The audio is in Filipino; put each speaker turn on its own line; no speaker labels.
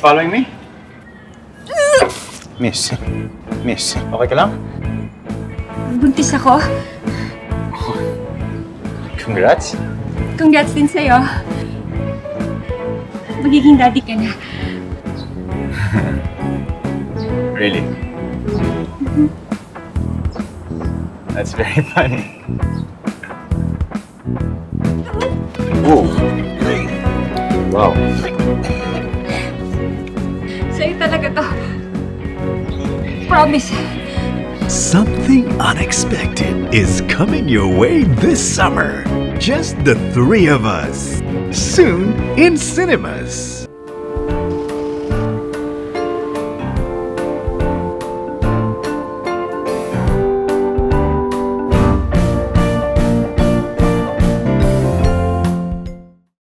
following me? Miss, okay ka lang?
Buntis ako.
Congrats.
Congrats din sa'yo. Magiging daddy ka na.
Really? That's very funny. Whoa. Wow.
Sa'yo talaga to. Promise.
Something unexpected is coming your way this summer. Just the three of us. Soon in cinemas.